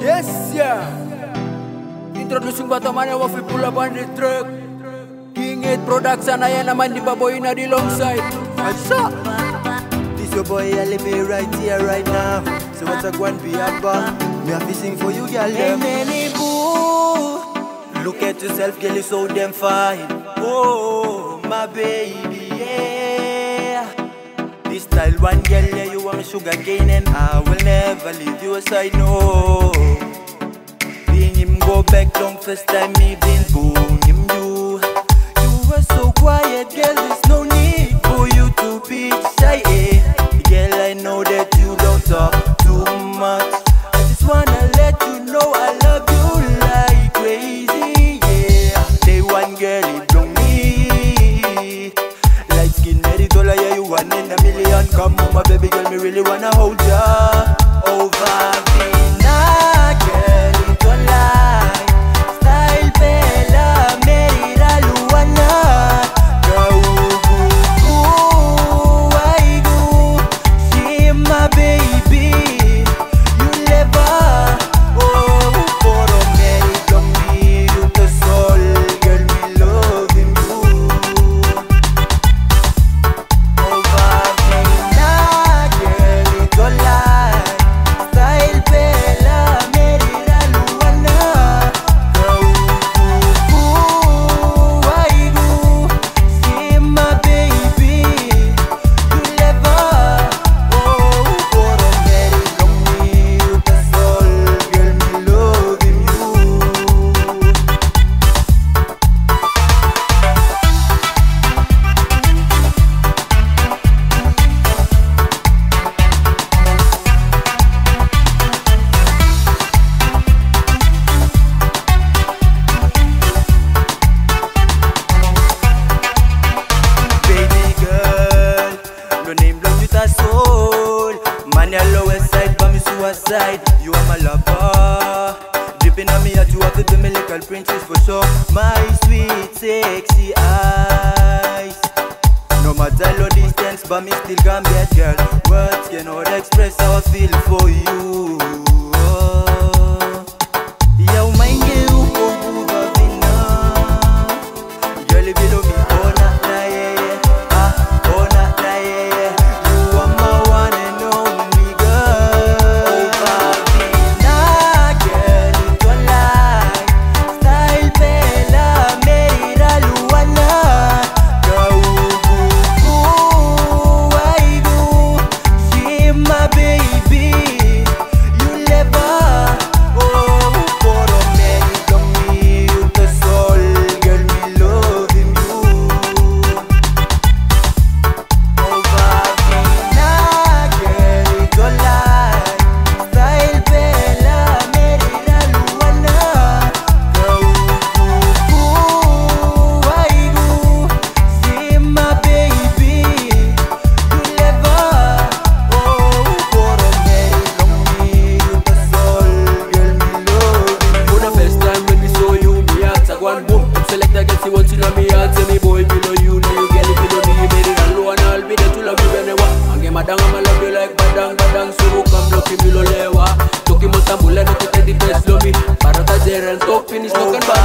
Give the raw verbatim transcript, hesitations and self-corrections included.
Yes, yeah. Introducing Bataman yang wafi pull up on the truck. King eight Production, ayan naman di Baboy na di long side. What's up? This your boy Elime right here, right now. So what's a one be up? Me have to sing for you, girl. Hey, many boo. Look at yourself, girl, you so damn fine. Oh, my baby, yeah. This style one, girl, yeah, you want me sugar cane, and I will never leave you aside, no. Being him go back long first time, me been boom him you. You were so quiet, girl, there's no need for you to be shy, eh. Girl, I know that you don't talk too much. I just wanna let you know I love you like crazy, yeah. Day one, girl, it don't me. Light skin, very dollar, yeah, you one in a million. Come on, my baby girl, me really wanna hold ya over me. Nah, girl, it don't lie. Style bella, merida luana. Go, go, go, I go. She my baby, you never. Oh, for a minute, don't me, you the soul, girl, me loving you. Over me, nah, girl, it don't lie. Style bella, merida luana. Go, go, go, I go. See my baby, you never. Oh, for a minute, don't me, you the soul, girl, me loving you. Baby girl, your name belongs with a soul. Man, your lowest side, but me suicide. You are my lover. Dripping on me, at you have to be my little princess for sure. My sweet, sexy eyes. No matter the distance, but me still can be a girl. Words cannot express how I feel for you. Oh. Yeah, my girl, oh, good enough. Girl, if you love me, oh, not lie, yeah, yeah. Ah, oh, not lie, yeah, yeah. You are my one and only girl. Over me, nah, girl, it don't lie. Style bella, merida luana. Go, go, go, I go. She my baby, you never. Oh, for a minute, don't me, you the soul, girl, me loving you. Over me, nah, girl, it don't lie. Style bella, merida luana. Go, go, go, I go. See my baby, you never. Oh, for a minute, don't me, you the soul, girl, me loving you. For the first time when we saw you, me ask a one boom. Select a girl, she wants you know me heart. Say me boy below you, know you girl if you know me, you made it alone. I'll be there to love you when you want. Ange madang, I'ma love you like badang, badang. So come lucky below lewa. Toki mo tambula, no te te di best lo me. Para ta zero, top finish, no can buy.